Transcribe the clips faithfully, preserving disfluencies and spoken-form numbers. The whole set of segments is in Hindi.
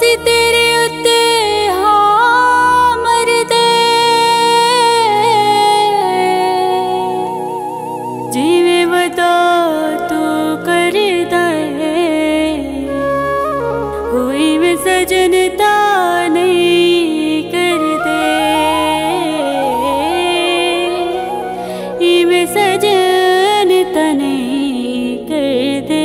की तेरे उत्ते हाँ मरदे जीवे वदा तू कर दे कोई में सजनता नहीं कर दे इवे सजनता नहीं कर दे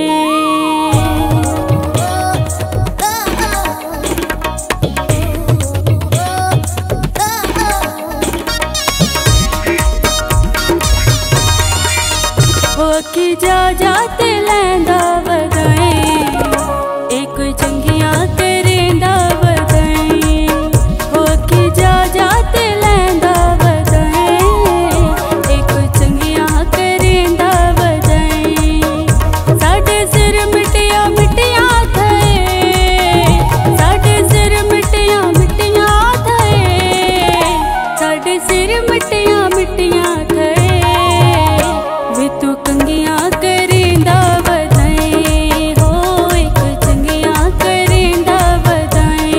कि जा जाते लैंदा बधाई एक चंगिया करेंदा बधाई हो कि जा जाते लैंदा बधाई एक चंगिया करेंदा बधाई साढ़े सिर मिटिया मिटिया थे साढ़े सिर मिटिया मिटिया थे साढ़े सिर मिटिया मिटिया थे वे तू कंगिया करेंदा बधाई हो एक चंगिया करेंदा बधाई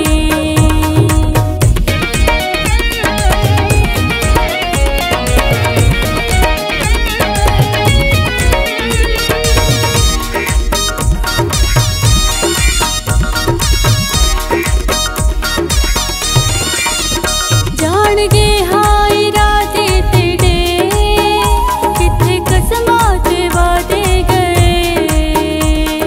जान गे हाई राते तेरे किथे कसमात वादे गए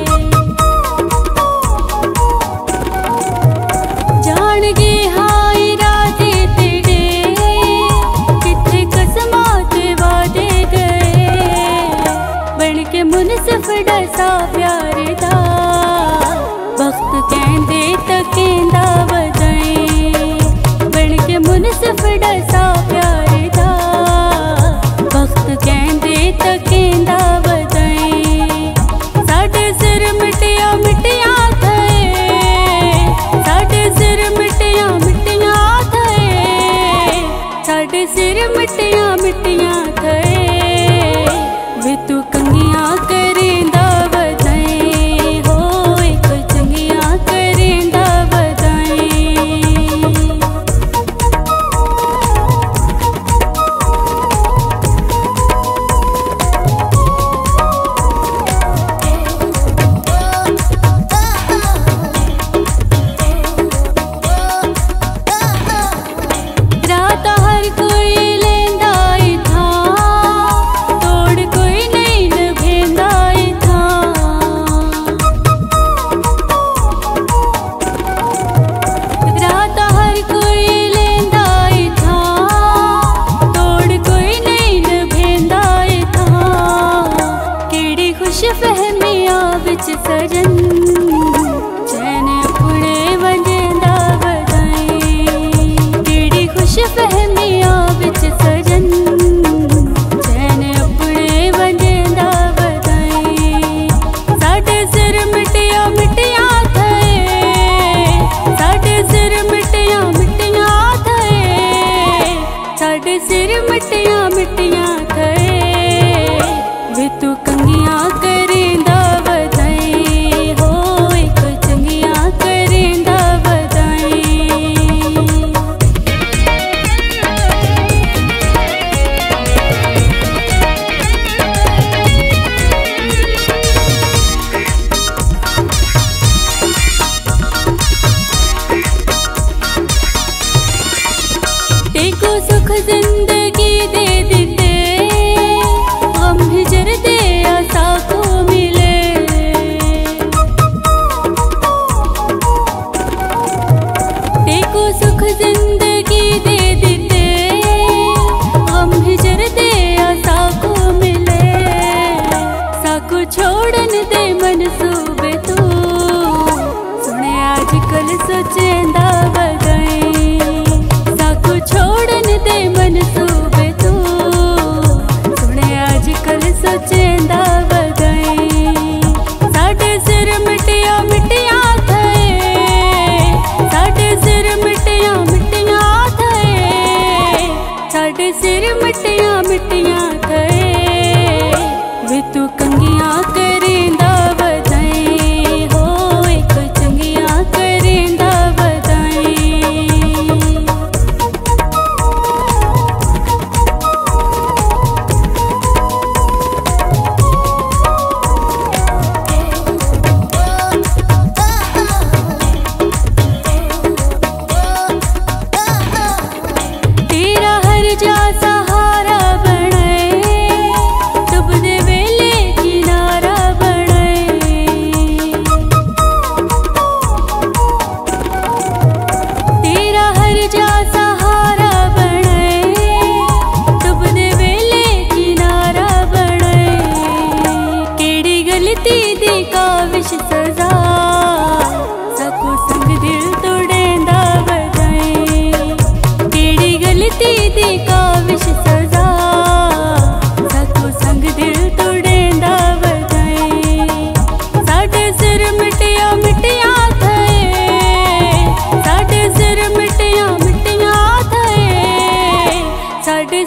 जान गे हाई राते तेरे किथे कसमात वादे गए बन के मुनसिफ डसा प्यार दा वक्त कहंदे तकेंदा बधाई बन के मुनसिफ डसा प्यार दा वक्त कहंदे तकेंदा बधाई साढ़े सिर मिटिया मिटिया थे साढ़े सिर मिटिया मिटिया थे साढ़े सिर मिटिया मिटिया थे वे तू कंगिया करेंदा बधाई हो एक चंगिया करेंदा बधाई रात हर कोई लेंदा ही था तोड़ कोई नहीं निभेंदा ही था रात हर कोई लेंदा ही था तोड़ कोई नहीं निभेंदा ही था केड़ी खुश फहमिया विच सजन चैन अपने वंजेंदा बधाई केड़ी खुश फहमिया विच सजन चैन अपने वंजेंदा बधाई साढ़े सिर मिटिया मिटिया थे साढ़े सिर मिटिया मिटिया थे साढ़े सिर मिटिया मिटिया थे वे तू कंगिया करेंदा बधाई हो एक चंगिया करेंदा बधाई तेको सुख जिंदगी दे दिते गम हिजर दे आसा को मिले तेको सुख जिंदगी दे दिते गम हिजर दे आसा को मिले साको छोड़न दे मनसूबे तू सुने आजकल सोचेंदा बधाई साको छोड़न दे मनसूबे तू सुने आजकल सोचेंदा बधाई साढ़े सिर मिटिया मिटिया थे साढ़े सिर मिटिया मिटिया थे साढ़े सिर मिटिया मिटिया थे वे तू कंगिया करेंदा बधाई हो एक चंगिया करेंदा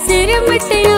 सिर मिट